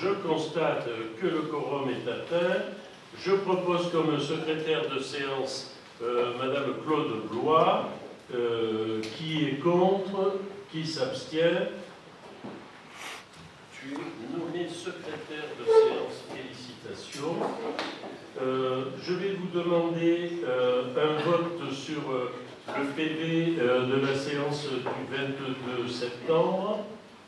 je constate que le quorum est atteint. Je propose comme secrétaire de séance Madame Claude Blois. Qui est contre? Qui s'abstient? Tu es nommé secrétaire de séance. Félicitations. Je vais vous demander un vote sur le PV de la séance du 22 septembre.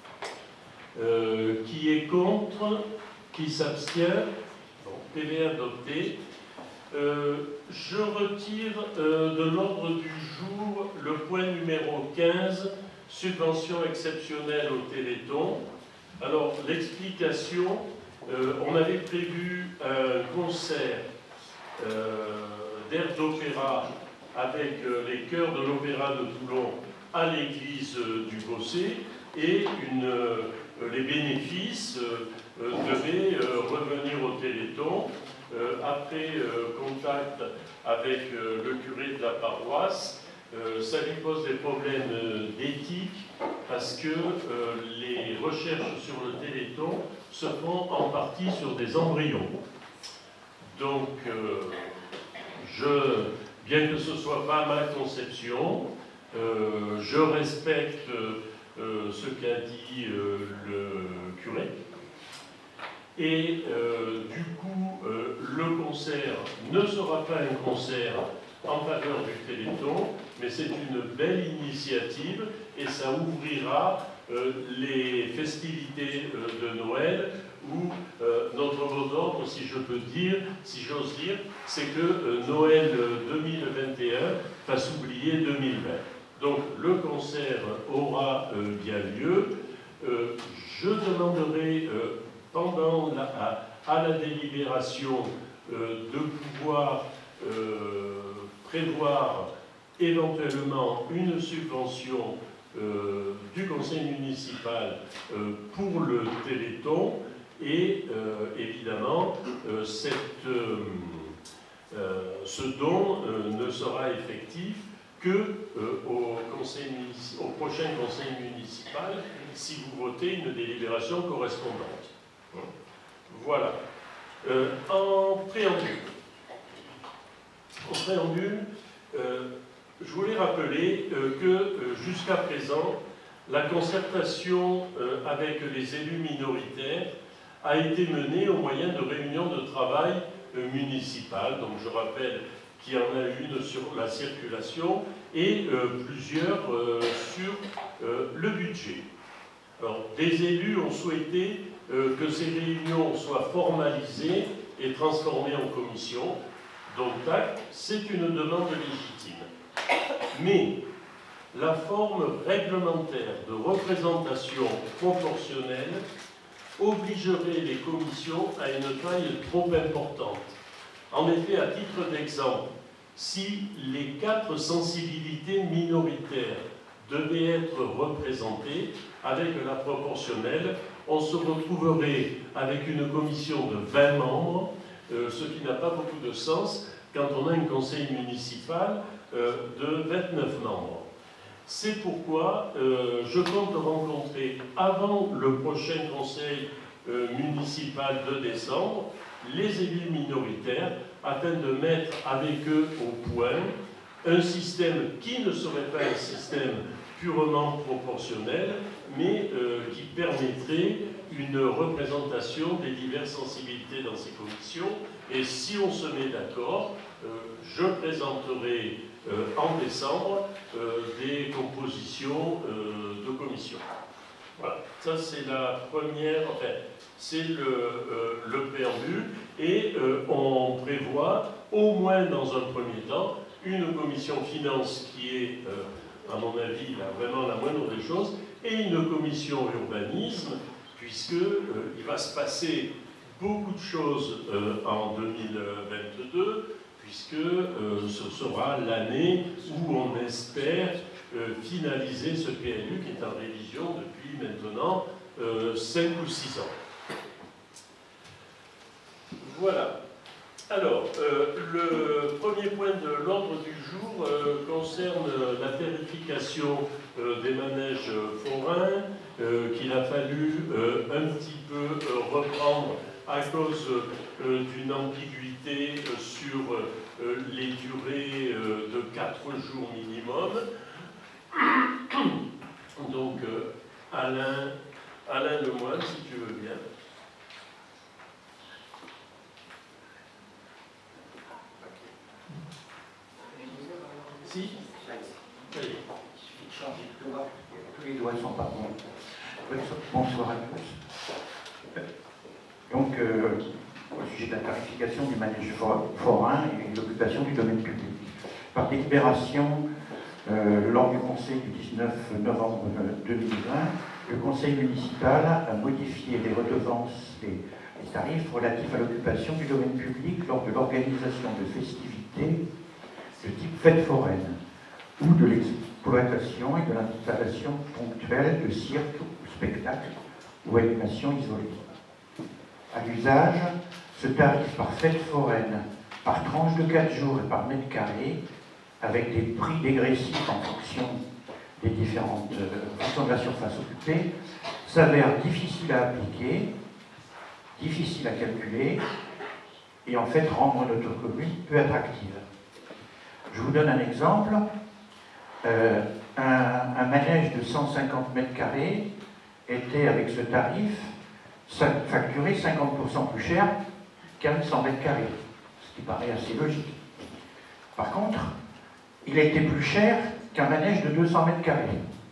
Qui est contre? Qui s'abstient? PV adopté. Je retire de l'ordre du jour le point numéro 15, subvention exceptionnelle au Téléthon. Alors, l'explication, on avait prévu un concert d'air d'opéra avec les chœurs de l'Opéra de Toulon à l'église du Bossé et les bénéfices devaient revenir au Téléthon. Après contact avec le curé de la paroisse, ça lui pose des problèmes d'éthique parce que les recherches sur le Téléthon se font en partie sur des embryons. Donc, bien que ce ne soit pas ma conception, je respecte ce qu'a dit le curé. Et du coup, le concert ne sera pas un concert en faveur du Téléthon, mais c'est une belle initiative et ça ouvrira les festivités de Noël où notre mot d'ordre, si je peux dire, si j'ose dire, c'est que Noël 2021 fasse oublier 2020. Donc le concert aura bien lieu. Je demanderai à la délibération de pouvoir prévoir éventuellement une subvention du conseil municipal pour le Téléthon et évidemment ce don ne sera effectif qu'au prochain conseil municipal si vous votez une délibération correspondante. Voilà. En préambule, je voulais rappeler que jusqu'à présent, la concertation avec les élus minoritaires a été menée au moyen de réunions de travail municipales. Donc je rappelle qu'il y en a une sur la circulation et plusieurs sur le budget. Alors, des élus ont souhaité que ces réunions soient formalisées et transformées en commission. Donc, c'est une demande légitime. Mais la forme réglementaire de représentation proportionnelle obligerait les commissions à une taille trop importante. En effet, à titre d'exemple, si les 4 sensibilités minoritaires devaient être représentées avec la proportionnelle, on se retrouverait avec une commission de 20 membres, ce qui n'a pas beaucoup de sens quand on a un conseil municipal de 29 membres. C'est pourquoi je compte rencontrer avant le prochain conseil municipal de décembre les élus minoritaires afin de mettre avec eux au point un système qui ne serait pas un système purement proportionnel, mais qui permettrait une représentation des diverses sensibilités dans ces commissions. Et si on se met d'accord, je présenterai en décembre des compositions de commissions. Voilà, ça c'est la première, enfin, c'est le préambule, et on prévoit, au moins dans un premier temps, une commission finance qui est, à mon avis, vraiment la moindre des choses, et une commission urbanisme, puisqu'il va se passer beaucoup de choses en 2022, puisque ce sera l'année où on espère finaliser ce PLU qui est en révision depuis maintenant 5 ou 6 ans. Voilà. Alors, le premier point de l'ordre du jour concerne la tarification des manèges forains qu'il a fallu un petit peu reprendre à cause d'une ambiguïté sur les durées de 4 jours minimum. Donc, Alain Lemoine, si tu veux bien. Si. Tous les doigts sont pas bons. Bonsoir à tous. Donc, au sujet de la tarification du manège forain et de l'occupation du domaine public. Par délibération, lors du Conseil du 19 novembre 2020, le Conseil municipal a modifié les redevances, les tarifs relatifs à l'occupation du domaine public lors de l'organisation de festivités de type fête foraine ou de l'exploitation et de l'installation ponctuelle de cirques ou spectacles ou animations isolées. À l'usage, ce tarif par fête foraine, par tranche de 4 jours et par mètre carré, avec des prix dégressifs en fonction des différentes fonctions de la surface occupée, s'avère difficile à appliquer, difficile à calculer, et en fait rendre notre commune peu attractive. Je vous donne un exemple. Un manège de 150 mètres carrés était, avec ce tarif, facturé 50% plus cher qu'un 100 mètres carrés, ce qui paraît assez logique. Par contre, il était plus cher qu'un manège de 200 mètres carrés.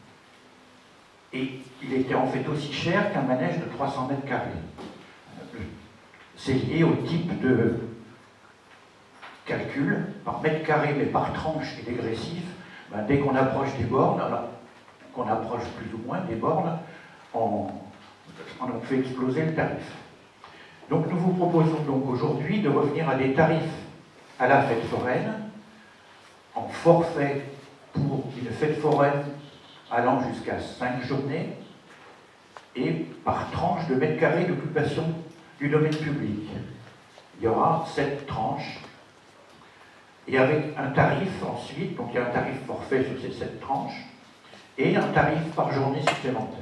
Et il était en fait aussi cher qu'un manège de 300 mètres carrés. C'est lié au type de calcul, par mètre carré mais par tranche et dégressif. Dès qu'on approche des bornes, alors qu'on approche plus ou moins des bornes, on fait exploser le tarif. Donc nous vous proposons donc aujourd'hui de revenir à des tarifs à la fête foraine, en forfait pour une fête foraine allant jusqu'à 5 journées, et par tranche de mètres carrés d'occupation du domaine public. Il y aura 7 tranches, et avec un tarif ensuite, donc il y a un tarif forfait sur ces 7 tranches, et un tarif par journée supplémentaire.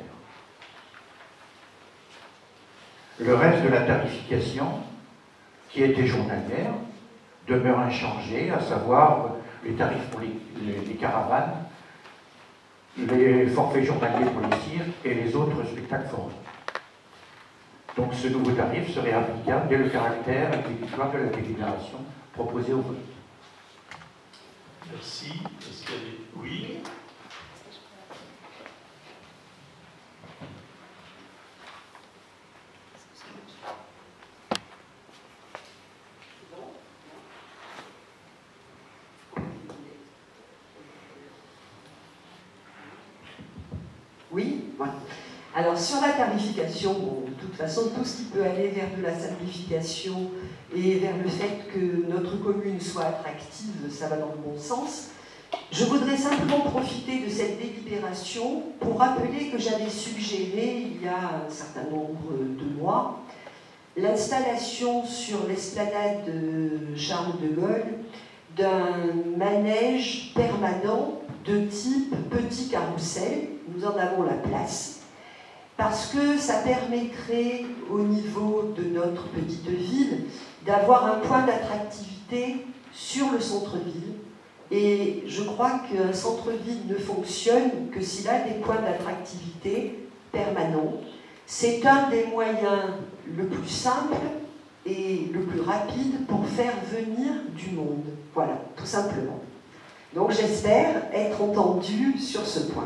Le reste de la tarification, qui était journalière, demeure inchangé, à savoir les tarifs pour les caravanes, les forfaits journaliers pour les cirques et les autres spectacles forains. Donc ce nouveau tarif serait applicable dès le caractère exécutoire de la délibération proposée au vote. Merci. Est-ce qu'il y a des... Oui. Oui, voilà. Alors sur la tarification, bon, de toute façon, tout ce qui peut aller vers de la simplification et vers le fait que notre commune soit attractive, ça va dans le bon sens. Je voudrais simplement profiter de cette délibération pour rappeler que j'avais suggéré, il y a un certain nombre de mois, l'installation sur l'esplanade de Charles de Gaulle d'un manège permanent de type petit carrousel. Nous en avons la place, parce que ça permettrait au niveau de notre petite ville d'avoir un point d'attractivité sur le centre-ville. Et je crois qu'un centre-ville ne fonctionne que s'il a des points d'attractivité permanents. C'est un des moyens le plus simple et le plus rapide pour faire venir du monde. Voilà, tout simplement. Donc j'espère être entendu sur ce point.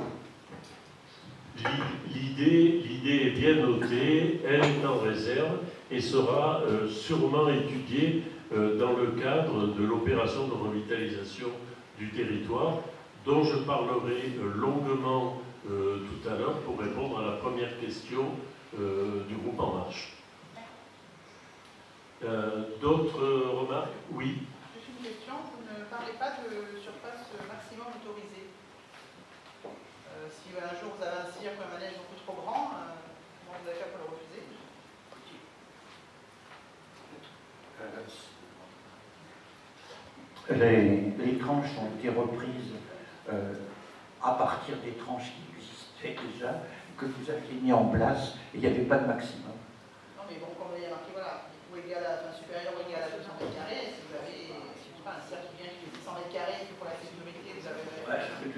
L'idée est bien notée, elle est en réserve et sera sûrement étudiée dans le cadre de l'opération de revitalisation du territoire, dont je parlerai longuement tout à l'heure pour répondre à la première question du groupe En Marche. D'autres remarques? Oui. Juste une question, vous ne parlez pas de surface maximum autorisée. Si un jour vous avez un cirque ou un manège beaucoup trop grand, comment vous allez faire pour le refuser? Les tranches ont été reprises à partir des tranches qui existaient déjà, que vous aviez mis en place, et il n'y avait pas de maximum. Non mais bon,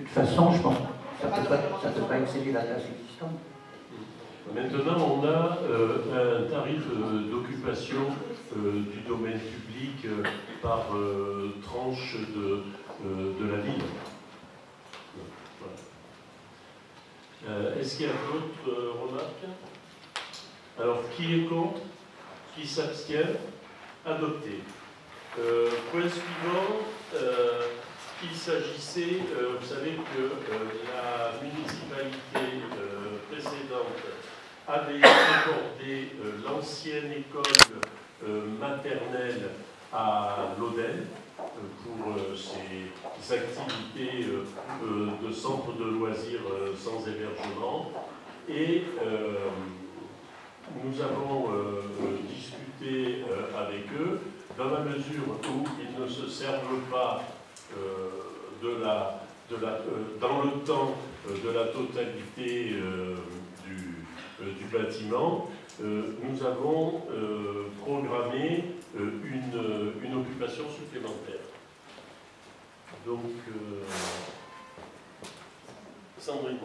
toute façon, je pense que ça ne peut pas excéder la place existante. Maintenant, on a un tarif d'occupation du domaine public par tranche de la ville. Voilà. Est-ce qu'il y a d'autres remarques? Alors, qui est contre? Qui s'abstient? Adopté. Point suivant, il s'agissait, vous savez que la municipalité précédente avait accordé l'ancienne école maternelle à l'Odel pour ses activités de centre de loisirs sans hébergement. Et nous avons discuté avec eux dans la mesure où ils ne se servent pas dans le temps de la totalité du bâtiment. Nous avons programmé une occupation supplémentaire. Donc, Sandrine.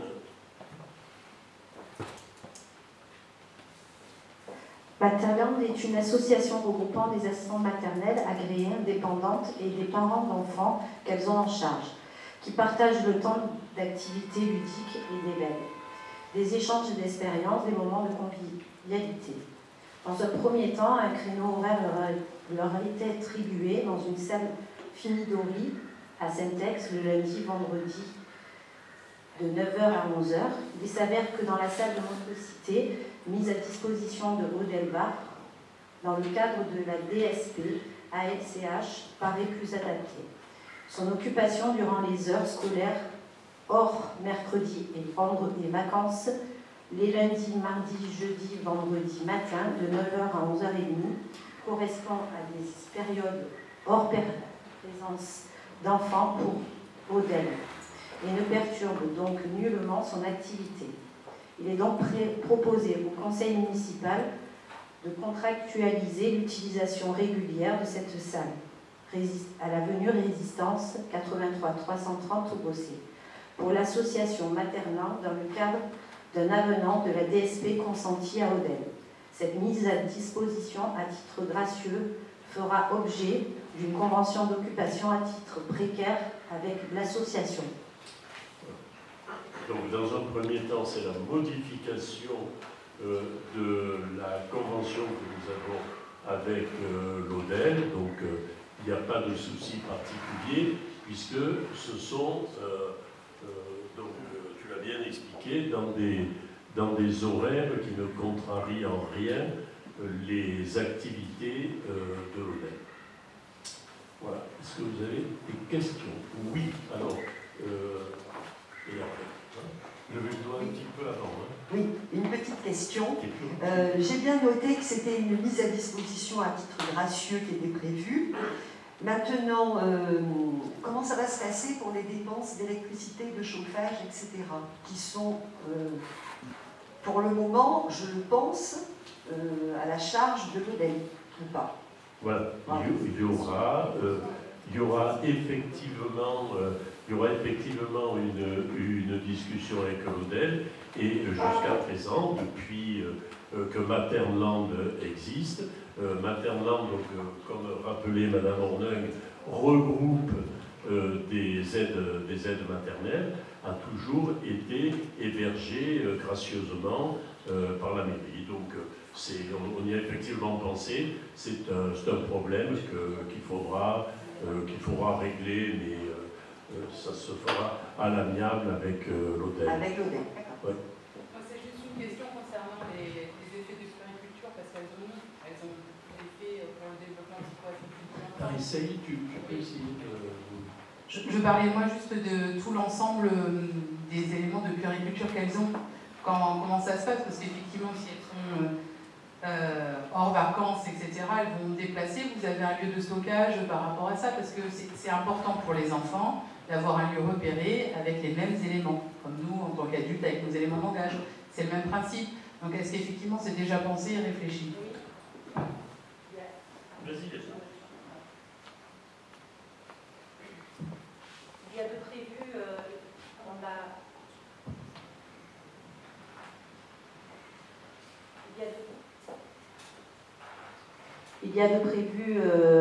Materland est une association regroupant des assistantes maternelles agréées, indépendantes et des parents d'enfants qu'elles ont en charge, qui partagent le temps d'activités ludiques et d'éveil, des échanges d'expériences, des moments de convivialité. Dans un premier temps, un créneau horaire leur a été attribué dans une salle Finidori à Saint-Ex le lundi, vendredi de 9h à 11h. Il s'avère que dans la salle de Montecité, mise à disposition de Odelbach, dans le cadre de la DSP, ALCH paraît plus adaptée. Son occupation durant les heures scolaires, hors mercredi et vacances, les lundis, mardis, jeudi, vendredi matin, de 9h à 11h30, correspond à des périodes hors présence d'enfants pour Odel et ne perturbe donc nullement son activité. Il est donc proposé au conseil municipal de contractualiser l'utilisation régulière de cette salle à l'avenue Résistance 83 330 au Bossé pour l'association Materland dans le cadre d'un avenant de la DSP consenti à Odel. Cette mise à disposition à titre gracieux fera objet d'une convention d'occupation à titre précaire avec l'association. Donc, dans un premier temps, c'est la modification de la convention que nous avons avec l'Odel. Donc, il n'y a pas de souci particulier, puisque ce sont, donc, tu l'as bien expliqué, dans des horaires qui ne contrarient en rien les activités de l'Odel. Voilà. Est-ce que vous avez des questions? Oui. Alors, et après. Levez le doigt un petit peu avant. Oui, une petite question. J'ai bien noté que c'était une mise à disposition à titre gracieux qui était prévue. Maintenant, comment ça va se passer pour les dépenses d'électricité, de chauffage, etc., qui sont, pour le moment, je le pense, à la charge de l'Odel, ou pas? Voilà. Il y aura effectivement une discussion avec l'Odel, et jusqu'à présent, depuis que Materland existe, Materland, donc, comme rappelait Madame Ornung, regroupe des aides maternelles, a toujours été hébergé gracieusement par la mairie. Donc on y a effectivement pensé, c'est un problème qu'il faudra régler, mais ça se fera à l'amiable avec l'Odel. Avec l'Odel, ouais. C'est juste une question concernant les effets de puériculture, parce qu'elles ont des effets pour le développement psycho-affectif. Essaye, tu peux essayer de... Je parlais moi juste de tout l'ensemble des éléments de puériculture qu'elles ont, comment ça se passe, parce qu'effectivement, si elles sont hors vacances, etc., elles vont déplacer. Vous avez un lieu de stockage par rapport à ça, parce que c'est important pour les enfants d'avoir un lieu repéré avec les mêmes éléments, comme nous, en tant qu'adultes, avec nos éléments de langage. C'est le même principe. Donc, est-ce qu'effectivement, c'est déjà pensé et réfléchi? Vas-y, il y a de prévu Il y a de prévu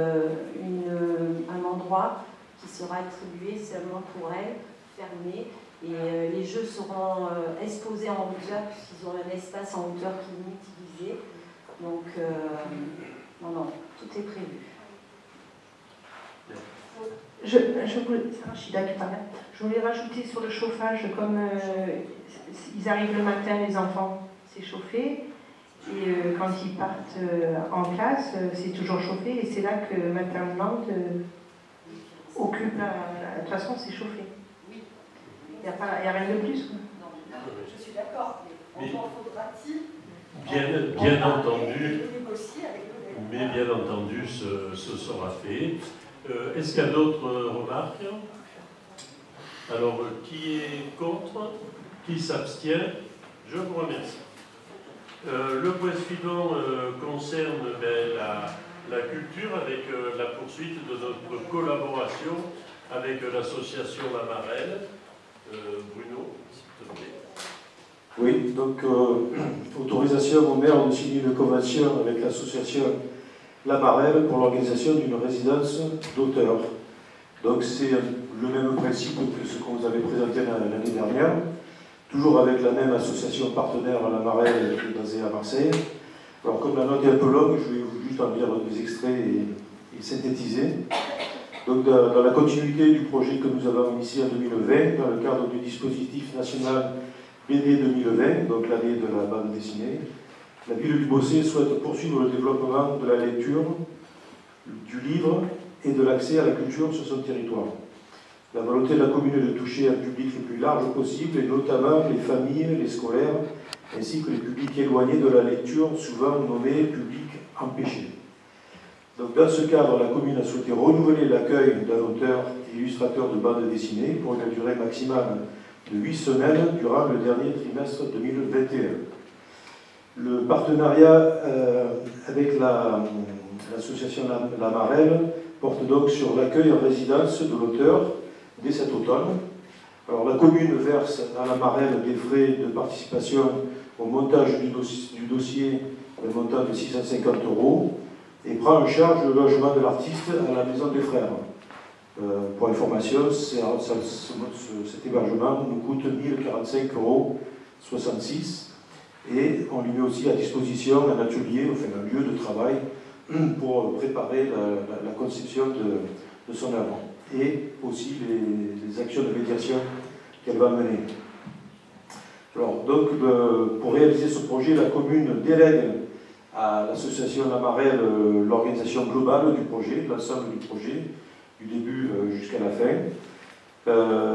un endroit qui sera attribué seulement pour elle, fermé, et les jeux seront exposés en hauteur, puisqu'ils ont un espace en hauteur qui est utilisé. Donc, non, tout est prévu. Je voulais rajouter sur le chauffage, comme ils arrivent le matin, les enfants, c'est chauffé, et quand ils partent en classe, c'est toujours chauffé, et c'est là que Maternelle occupe de toute façon, c'est chauffé. Il n'y a rien de plus. Non, je suis d'accord, mais encore faudra-t-il bien entendu, négocier avec le mais bien entendu, ce sera fait. Est-ce qu'il y a d'autres remarques? Alors, qui est contre? Qui s'abstient? Je vous remercie. Le point suivant concerne la culture avec la poursuite de notre collaboration avec l'association La Marelle. Bruno, s'il te plaît. Oui, donc autorisation au maire de signer une convention avec l'association La Marelle pour l'organisation d'une résidence d'auteurs. Donc c'est le même principe que ce qu'on vous avait présenté l'année dernière, toujours avec la même association partenaire La Marelle qui est basée à Marseille. Alors comme la note est un peu longue, je vais juste en lire des extraits et synthétiser. Donc dans la continuité du projet que nous avons initié en 2020, dans le cadre du dispositif national BD 2020, donc l'année de la bande dessinée, la ville du Bossé souhaite poursuivre le développement de la lecture, du livre et de l'accès à la culture sur son territoire. La volonté de la commune est de toucher un public le plus large possible, et notamment les familles, les scolaires, ainsi que les publics éloignés de la lecture, souvent nommés publics empêchés. Donc, dans ce cadre, la commune a souhaité renouveler l'accueil d'un auteur et illustrateur de bande dessinée pour une durée maximale de 8 semaines durant le dernier trimestre 2021. Le partenariat avec l'association La Marelle porte donc sur l'accueil en résidence de l'auteur dès cet automne. Alors, la commune verse à La Marelle des frais de participation au montage du dossier, un montant de 650 €, et prend en charge le logement de l'artiste à la Maison des Frères. Pour information, cet hébergement nous coûte 1045,66 €, et on lui met aussi à disposition un atelier, enfin un lieu de travail pour préparer la conception de son œuvre, et aussi les actions de médiation qu'elle va mener. Alors, donc, pour réaliser ce projet, la commune délègue à l'association La Marelle l'organisation globale du projet, l'ensemble du projet, du début jusqu'à la fin.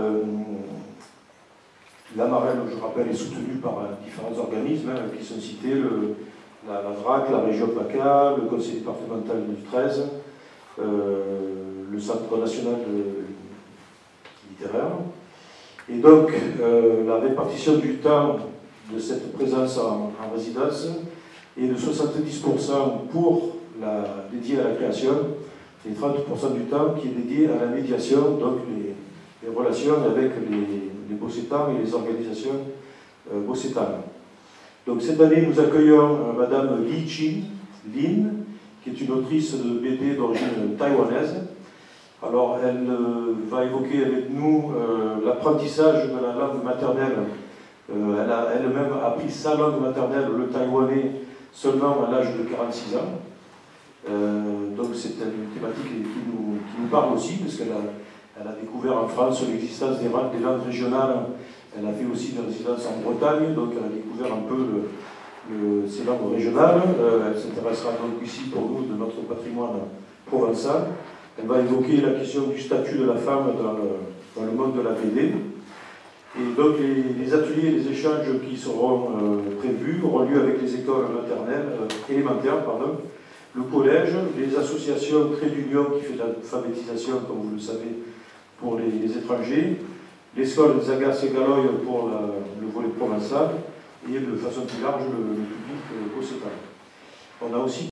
La Marelle, je rappelle, est soutenue par différents organismes qui sont cités, la VRAC, la région PACA, le conseil départemental du 13, le Centre national littéraire. Et donc, la répartition du temps de cette présence en résidence est de 70% dédié à la création, et 30% du temps qui est dédié à la médiation, donc les relations avec les Bossétans et les organisations bossétanes. Donc cette année, nous accueillons Madame Li Lin, qui est une autrice de BD d'origine taïwanaise. Alors, elle va évoquer avec nous l'apprentissage de la langue maternelle. Elle a elle-même appris sa langue maternelle, le taïwanais, seulement à l'âge de 46 ans. Donc c'est une thématique qui nous parle aussi, parce qu'elle a découvert en France l'existence des langues régionales. Elle a fait aussi une résidence en Bretagne, donc elle a découvert un peu ces langues régionales. Elle s'intéressera donc ici pour nous de notre patrimoine provençal. Elle va évoquer la question du statut de la femme dans le monde de la BD. Et donc les ateliers et les échanges qui seront prévus auront lieu avec les écoles élémentaires, le collège, les associations Trait d'Union qui fait l'alphabétisation, comme vous le savez, pour les étrangers, l'école des Agaces et Galoy pour le volet provençal, et de façon plus large le public bossétan. On a aussi